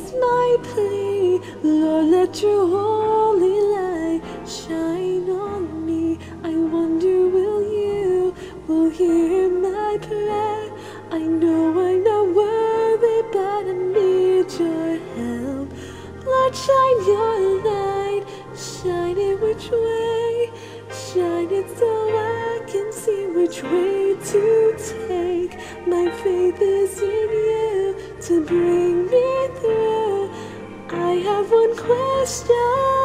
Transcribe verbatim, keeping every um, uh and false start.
is my plea. Lord, let your holy light shine on me. I wonder, will you, will hear my prayer? I know I'm not worthy, but I need your help. Lord, shine your light, shine it which way, shine it so I can see which way to take. My faith is in you to bring me through. I have one question.